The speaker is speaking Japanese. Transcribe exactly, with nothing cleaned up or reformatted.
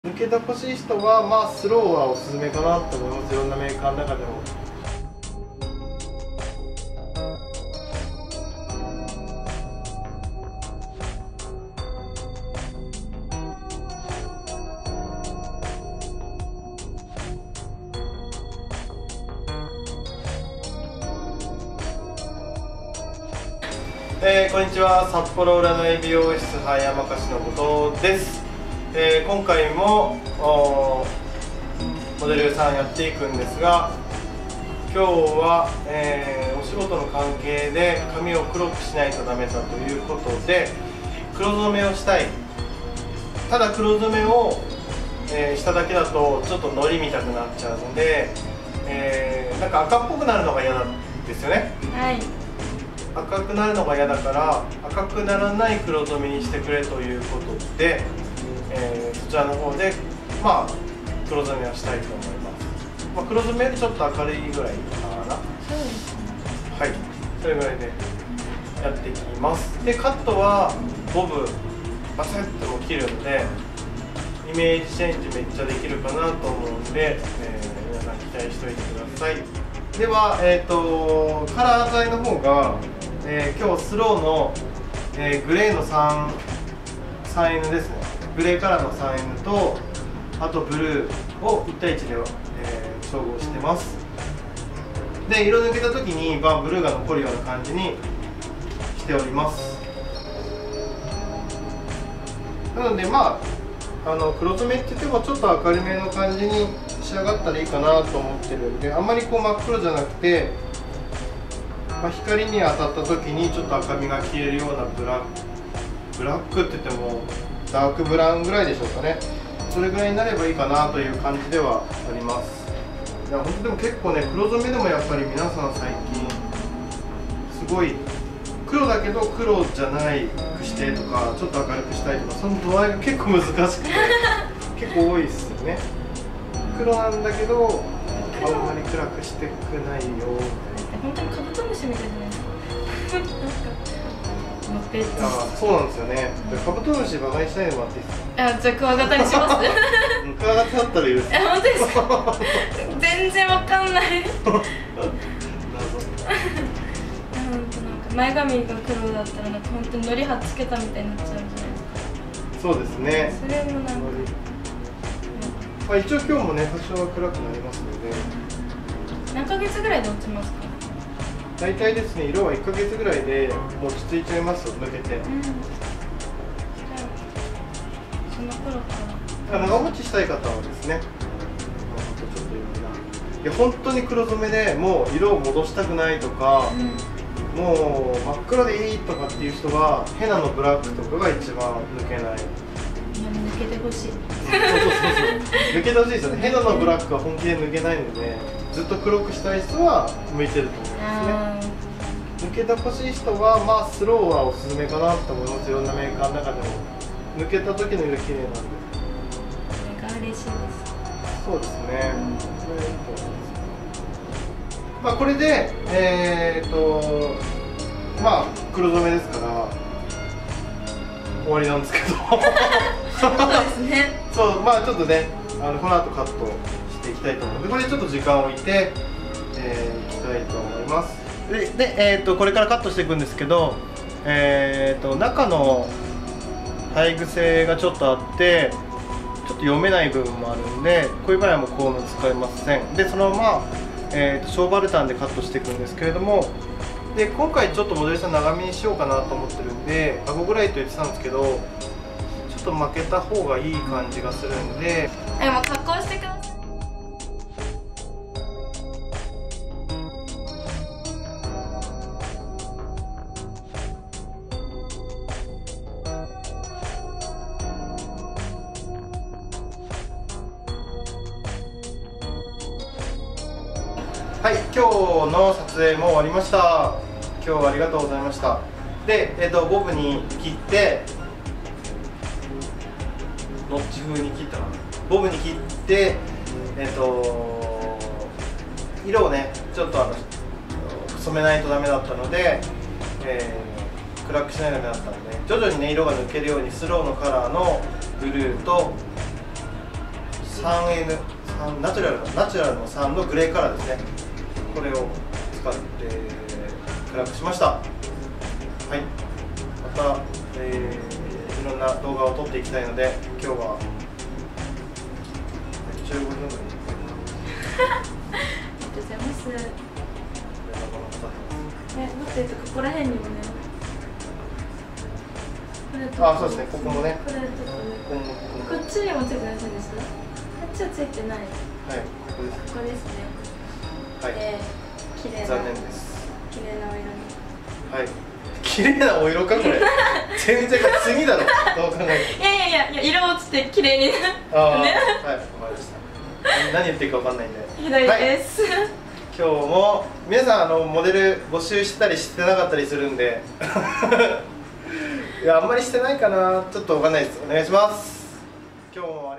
抜けてほしい人は、まあ、スローはおすすめかなと思います。いろんなメーカーの中でも。えー、こんにちは。札幌占い美容室葉山かしの後藤です。えー、今回もモデルさんやっていくんですが、今日は、えー、お仕事の関係で髪を黒くしないとダメだということで黒染めをしたい。ただ黒染めを、えー、しただけだとちょっとのりみたくなっちゃうので、えー、なんか赤っぽくなるのが嫌なんですよね。 はい、 赤くなるのが嫌だから赤くならない黒染めにしてくれということで、えー、そちらの方でまあ黒染めをしたいと思います。まあ、黒染めよりちょっと明るいぐらいかな。 そうですね。 はい、それぐらいでやっていきます。でカットはボブバサッとも切るのでイメージチェンジめっちゃできるかなと思うんで、えー、皆さん期待しておいてください。では、えー、とカラー剤の方が、えー、今日スローの、えー、グレーの 3, 3N ですね。グレーカラーの スリーエヌ とあとブルーをいち対いちで、えー、照合してます。で色抜けた時に、まあ、ブルーが残るような感じにしております。なのでまああの黒染めって言ってもちょっと明るめの感じに仕上がったらいいかなと思ってるんで、あんまりこう真っ黒じゃなくて、まあ、光に当たった時にちょっと赤みが消えるようなブラックブラックって言ってもダークブラウンぐらいでしょうかね。それぐらいになればいいかなという感じではあります。いや本当でも結構ね、黒染めでもやっぱり皆さん最近すごい黒だけど黒じゃないくしてとかちょっと明るくしたいとか、その度合いが結構難しくて結構多いですよね。黒なんだけどあんまり暗くしてくないよ。 本当にカブトムシみたいじゃないですか。なんかあ、そうなんですよね。カブトムシバカにしないでもらっていいですか。 あ、じゃあクワガタにします。 クワガタだったらいいです。 え、本当ですか。全然わかんない。 謎。 なんか前髪が黒だったらなんか本当にのりはっつけたみたいになっちゃうじゃないですか。 そうですね。 それもなんか、 まあ、一応今日もね多少は暗くなりますので。 何ヶ月ぐらいで落ちますか。 大体ですね、色はいっかげつぐらいでもう落ち着いちゃいますよ、抜けて。うん、 その頃から長持ちしたい方はですね、ちょっといろんな、いや本当に黒染めでもう色を戻したくないとか、うん、もう真っ黒でいいとかっていう人はヘナのブラックとかが一番抜けない。 抜けてほしい。そうそうそうそう抜けてほしいですよね。ヘナのブラックは本気で抜けないので、ずっと黒くしたい人は向いてると思いますね。抜けてほしい人は、まあ、スローはおすすめかなと思います。いろんなメーカーの中でも抜けた時の色綺麗なんで。 それが嬉しいです。 そうですね、うん、まあこれでえー、っとまあ黒染めですから終わりなんですけどそうですね。 そう、まあちょっとね、あのこの後カットしていきたいと思うので、これちょっと時間を置いて、えー、いきたいと思います。で、でえー、っとこれからカットしていくんですけど、えー、っと中の生え癖がちょっとあってちょっと読めない部分もあるんで、こういう場合はもうコーム使えません。でそのまま、えー、とショーバルタンでカットしていくんですけれども、で今回ちょっとモデルさん長めにしようかなと思ってるんで、顎ぐらいと言ってたんですけど、ちょっと負けた方がいい感じがするんで、 でも加工してください。 はい、今日の撮影も終わりました。今日はありがとうございました。で、えー、とボブに切ってノッチ風に切ったかな。ボブに切って、えー、と色をねちょっとあの染めないとダメだったので、えー、暗くしないとダメだったので徐々にね色が抜けるようにスローのカラーのブルーとサンエヌ、ナチュラルのナチュラルのさんのグレーカラーですね。これを使って暗くしました。はい。また、えー、いろんな動画を撮っていきたいので、今日はじゅうごふんぐらい。 ありがとうございます。え、もっと言うとここら辺にもね。これとあ、そうですね。ここもね。 これとかね。こっちにもついてませんでした？こっちはついてない。はい、 ここです。 ここですね。はい。えー、綺麗な。 残念です。 綺麗なお色に。 はい。綺麗なお色かこれ。全然次だろ。どう考えても。 いやいやいやいや、色落ちて綺麗になる。 ああ、ね。はい、わかりました。何言ってるかわかんないんで。 左です。はい、 今日も皆さんあのモデル募集してたりしてなかったりするんで。いや、あんまりしてないかな。ちょっとわかんないです。お願いします。今日も